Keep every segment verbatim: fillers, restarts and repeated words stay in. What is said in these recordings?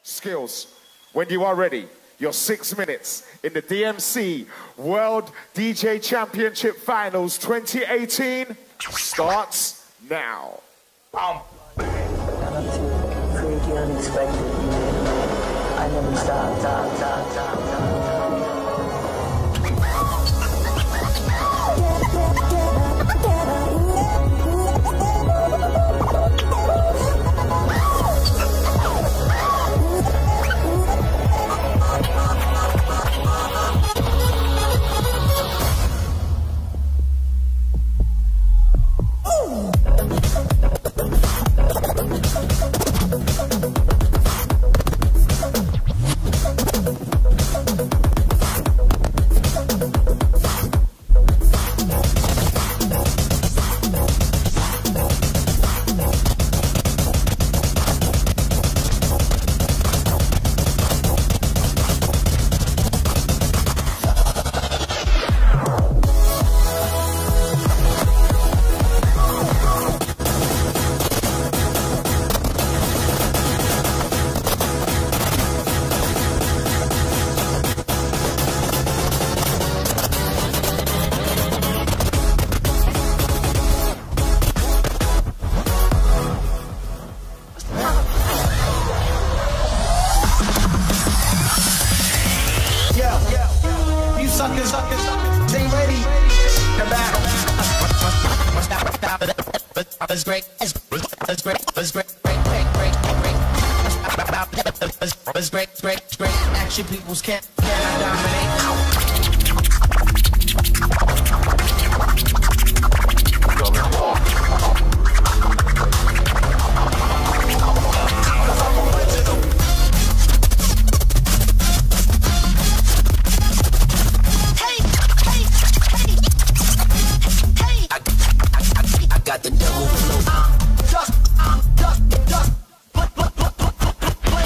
Skillz, when you are ready, your six minutes in the D M C World D J Championship Finals twenty eighteen starts now. Um. Freaky, unexpected, you know. I never stop, stop, stop, stop, stop. Suckers, suckers, ain't ready. The battle. It's great. It's great. It's great. It's great. Great, great, great, great. It's great, great, great. Action peoples can't, cannot dominate. Got the double flow. I'm just, I'm just, just, play, play, play, play.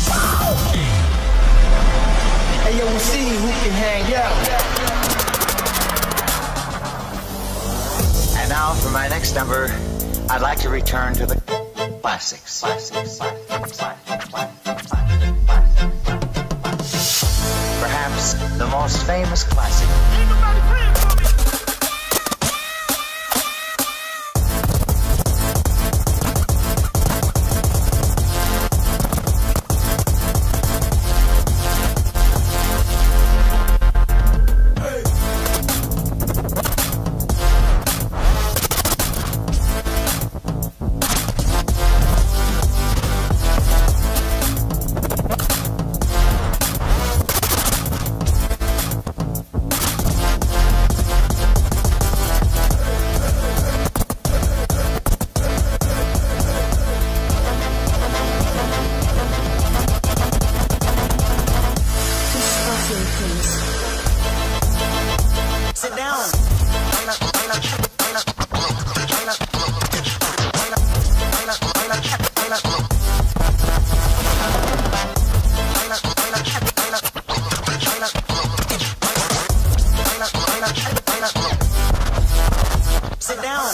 Hey, yo, we'll see who can hang out. And now for my next number, I'd like to return to the classics. Classics. Perhaps the most famous classic. Everybody playing for me. Sit down. Sit down.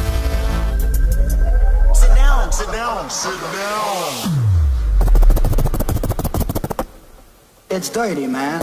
Sit down. Sit down, sit down. It's dirty, man.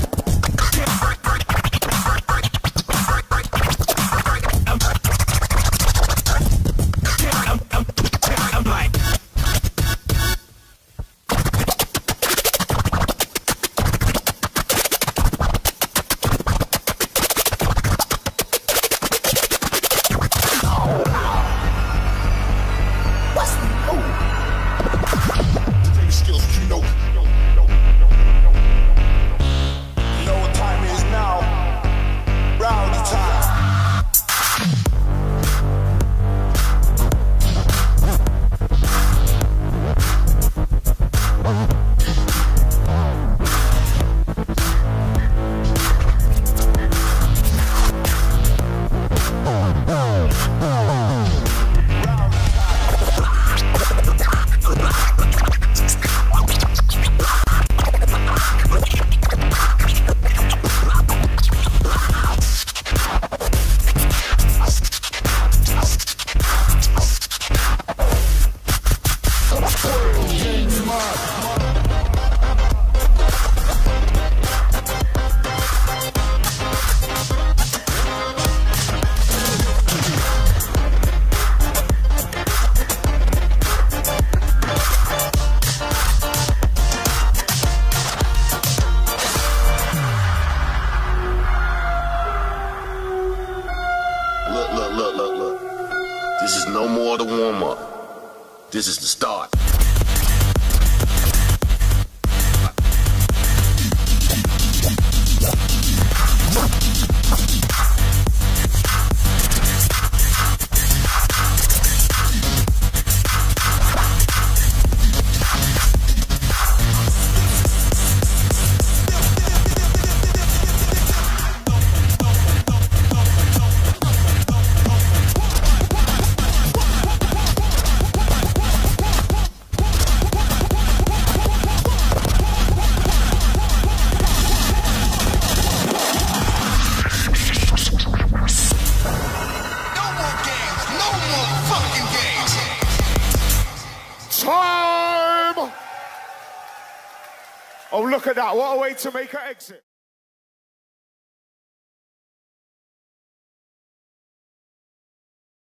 This is the start. Oh, look at that. What a way to make her exit.